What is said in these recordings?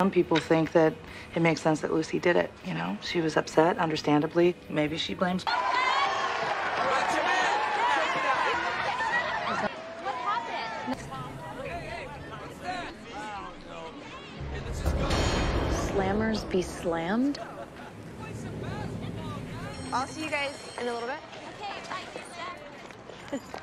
Some people think that it makes sense that Lucy did it, you know? She was upset, understandably. Maybe she blames... What happened? Slammers be slammed? I'll see you guys in a little bit. Okay, bye, Krista.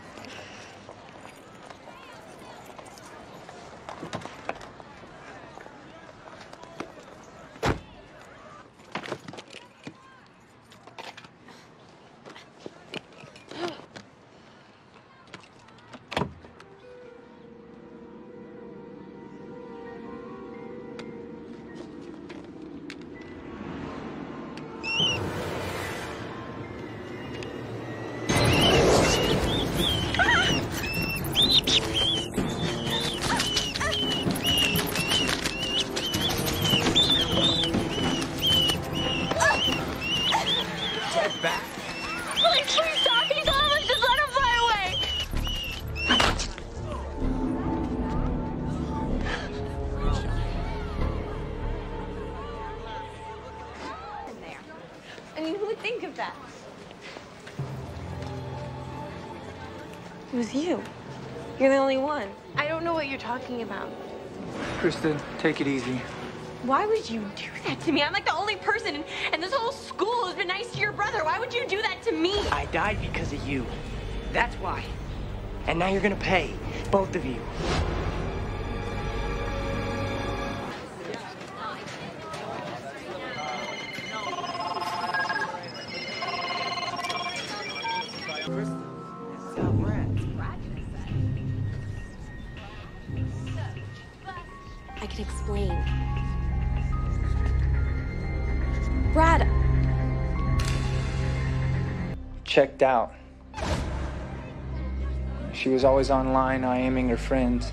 I mean, who would think of that? It was you. You're the only one. I don't know what you're talking about. Kristen, take it easy. Why would you do that to me? I'm like the only person in this whole school who's been nice to your brother. Why would you do that to me? I died because of you. That's why. And now you're gonna pay, both of you. I can explain. Brad. Checked out. She was always online, IMing her friends.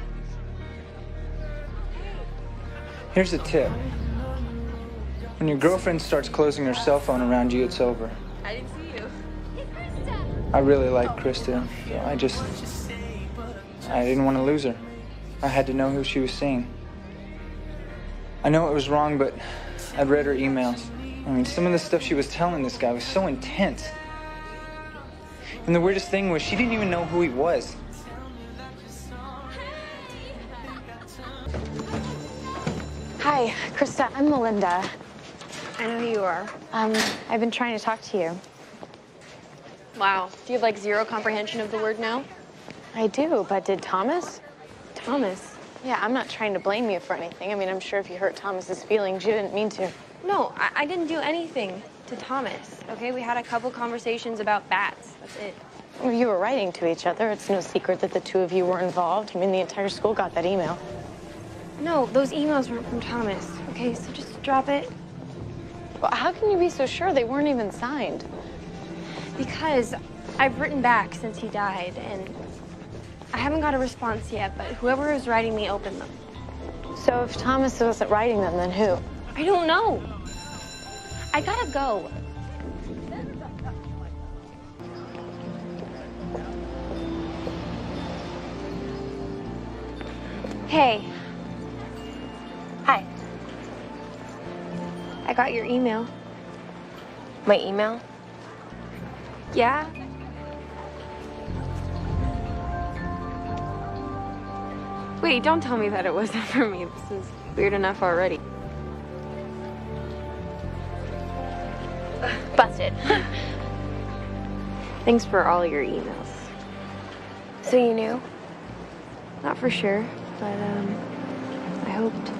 Here's a tip. When your girlfriend starts closing her cell phone around you, it's over. I didn't see you. I really like Krista. I didn't want to lose her. I had to know who she was seeing. I know it was wrong, but I'd read her emails. I mean, some of the stuff she was telling this guy was so intense. And the weirdest thing was she didn't even know who he was. Hi, Krista, I'm Melinda. I know who you are. I've been trying to talk to you. Wow. Do you have like zero comprehension of the word now? I do, but did Thomas? Thomas? Yeah, I'm not trying to blame you for anything. I mean, I'm sure if you hurt Thomas's feelings, you didn't mean to. No, I didn't do anything to Thomas, okay? We had a couple conversations about bats. That's it. Well, you were writing to each other. It's no secret that the two of you were involved. I mean, the entire school got that email. No, those emails weren't from Thomas, okay? So just drop it. Well, how can you be so sure they weren't even signed? Because I've written back since he died, and I haven't got a response yet, but whoever is writing me opened them. So if Thomas wasn't writing them, then who? I don't know. I gotta go. Hey. Hi. I got your email. My email? Yeah? Wait, don't tell me that it wasn't for me. This is weird enough already. Busted. Thanks for all your emails. So you knew? Not for sure, but I hoped.